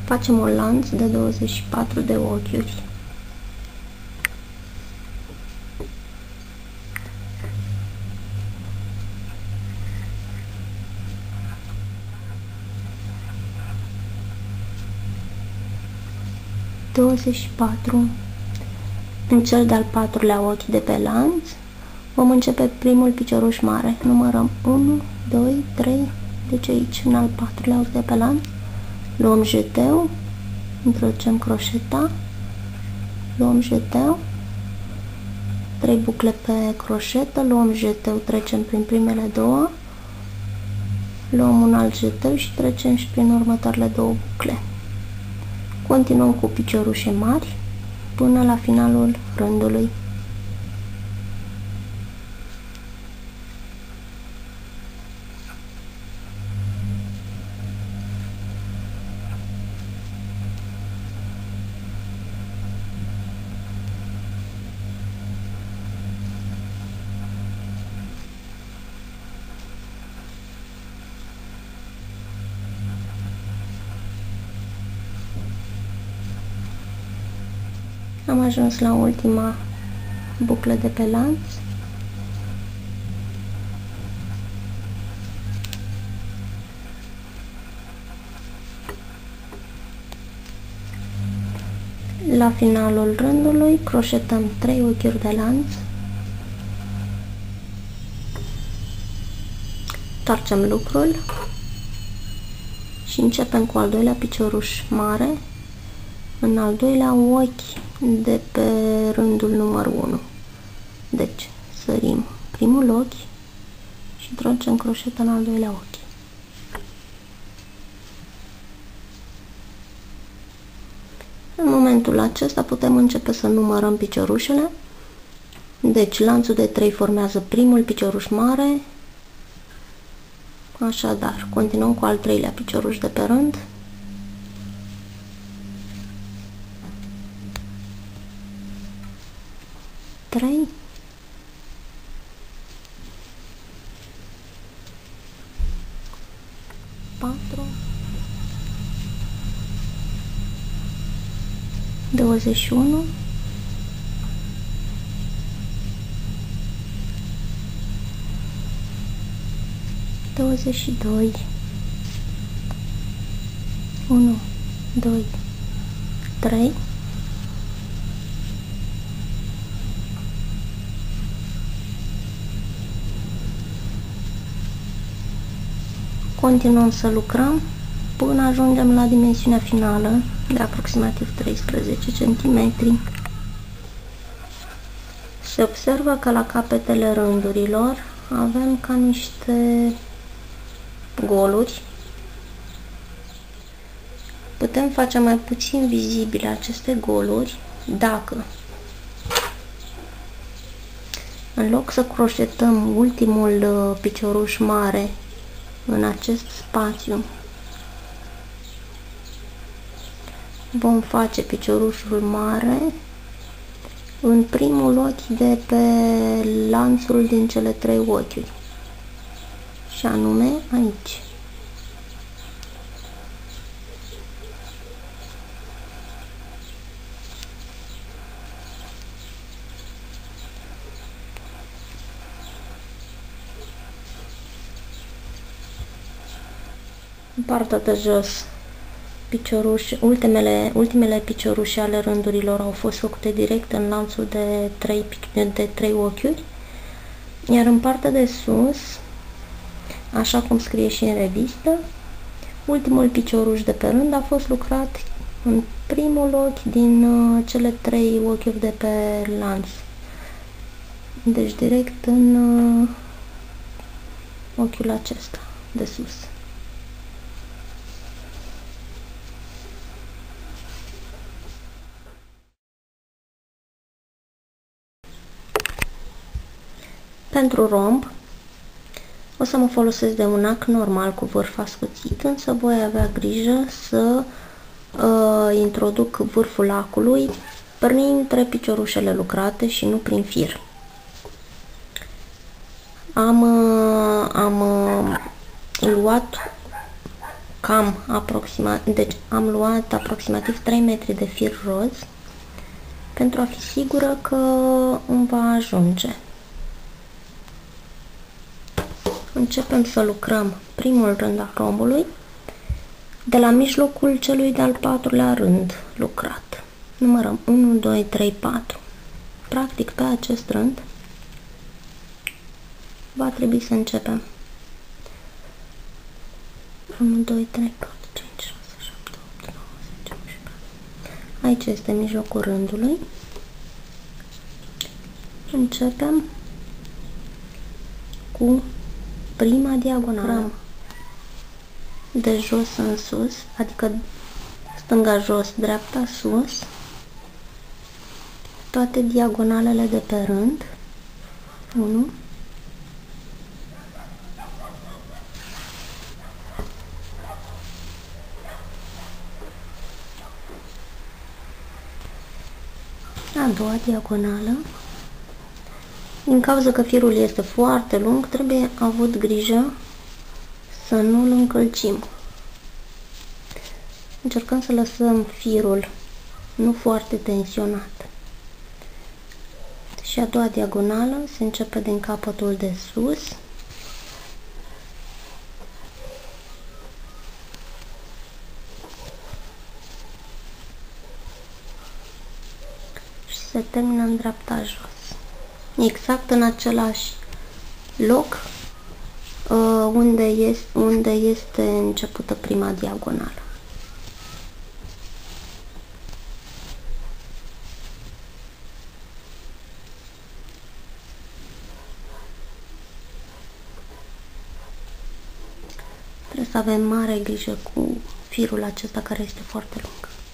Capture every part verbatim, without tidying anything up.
Facem un lanț de douăzeci și patru de ochiuri. douăzeci și patru. În cel de-al patrulea ochi de pe lanț vom începe primul picioruș mare. Numărăm unu, doi, trei, deci aici în al patrulea ochi de pe lanț luăm jeteu, introducem croșeta, luăm jeteu, trei bucle pe croșetă, luăm jeteu, trecem prin primele două, luăm un alt jeteu și trecem și prin următoarele două bucle. Continuăm cu piciorușe mari până la finalul rândului. Am ajuns la ultima buclă de pe lanț. La finalul rândului croșetăm trei ochiuri de lanț, întoarcem lucrul și începem cu al doilea picioruș mare în al doilea ochi de pe rândul numărul unu. Deci sărim primul ochi și introducem croșeta în al doilea ochi. În momentul acesta putem începe să numărăm piciorușele. Deci lanțul de trei formează primul picioruș mare. Așadar, continuăm cu al treilea picioruș de pe rând. trei, patru, douăzeci și unu, douăzeci și doi, unu, doi, trei, continuăm să lucrăm până ajungem la dimensiunea finală de aproximativ treisprezece centimetri. Se observă că la capetele rândurilor avem ca niște goluri. Putem face mai puțin vizibile aceste goluri dacă, în loc să croșetăm ultimul picioruș mare în acest spațiu, vom face piciorușul mare în primul ochi de pe lanțul din cele trei ochiuri, și anume aici. În partea de jos, picioruși, ultimele, ultimele piciorușe ale rândurilor au fost făcute direct în lanțul de trei, de trei ochiuri, iar în partea de sus, așa cum scrie și în revistă, ultimul picioruș de pe rând a fost lucrat în primul ochi din uh, cele trei ochiuri de pe lanț, deci direct în uh, ochiul acesta de sus. Pentru romb o să mă folosesc de un ac normal cu vârf ascuțit, însă voi avea grijă să uh, introduc vârful acului printre piciorușele lucrate și nu prin fir. Am, uh, am uh, luat cam aproximativ, deci am luat aproximativ trei metri de fir roz pentru a fi sigură că îmi va ajunge. Începem să lucrăm primul rând al rombului de la mijlocul celui de-al patrulea rând lucrat. Numărăm unu, doi, trei, patru. Practic pe acest rând va trebui să începem. unu, doi, trei, patru, cinci, șase, șapte, opt, nouă, zece, unsprezece. Aici este mijlocul rândului. Începem cu prima diagonală. De jos în sus, adică stânga jos, dreapta sus, toate diagonalele de pe rând. unu, a doua diagonală. Din cauza că firul este foarte lung, trebuie avut grijă să nu îl încălcim. Încercăm să lăsăm firul nu foarte tensionat. Și a doua diagonală se începe din capătul de sus. Și se termină în dreapta jos. Exact în același loc unde este, unde este începută prima diagonală. Trebuie să avem mare grijă cu firul acesta care este foarte lung.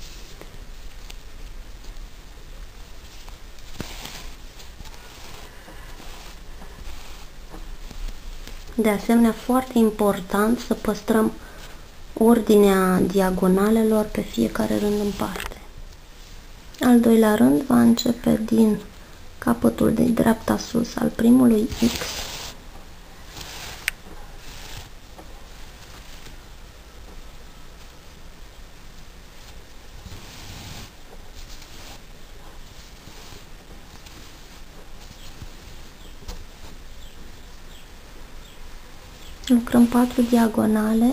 De asemenea, foarte important să păstrăm ordinea diagonalelor pe fiecare rând în parte. Al doilea rând va începe din capătul de dreapta sus al primului X. Lucrăm patru diagonale.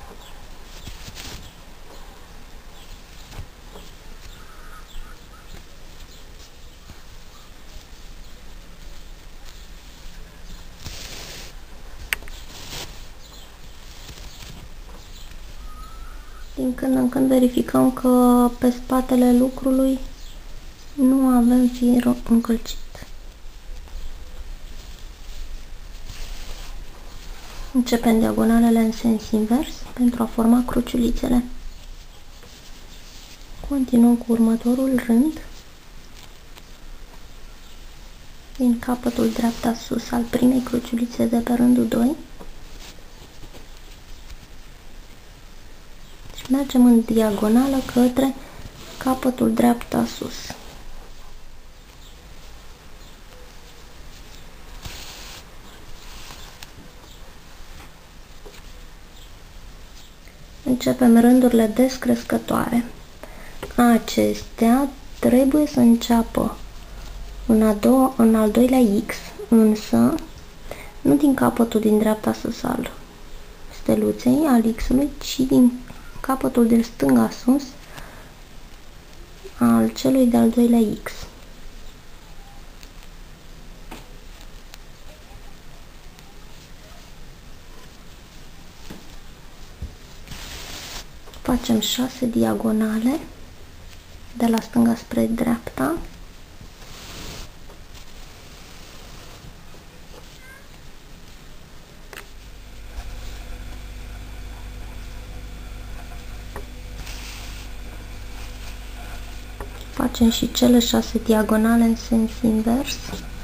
Din când în când verificăm că pe spatele lucrului nu avem fir încălcit. Începem diagonalele în sens invers pentru a forma cruciulițele. Continuăm cu următorul rând. Din capătul dreapta sus al primei cruciulițe de pe rândul doi. Și mergem în diagonală către capătul dreapta sus. Începem rândurile descrescătoare. Acestea trebuie să înceapă în, a doua, în al doilea X, însă nu din capătul din dreapta sus al steluței, al X-ului, ci din capătul din stânga sus al celui de-al doilea X. Facem șase diagonale de la stânga spre dreapta. Facem și cele șase diagonale în sens invers.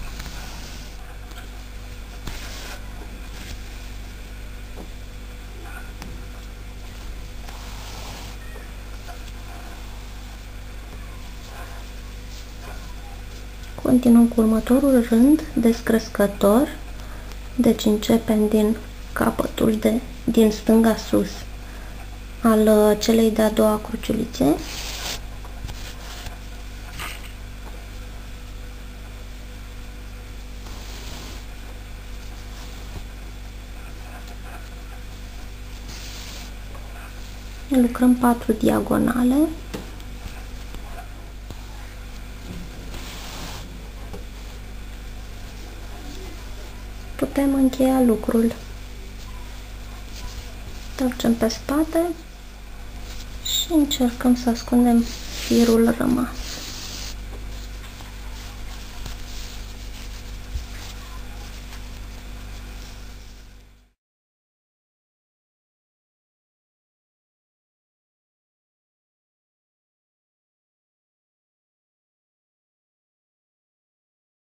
Continuăm cu următorul rând descrescător, deci începem din capătul de din stânga sus al celei de-a doua cruciulițe. Lucrăm patru diagonale. Putem încheia lucrul. Întoarcem pe spate și încercăm să ascundem firul rămas.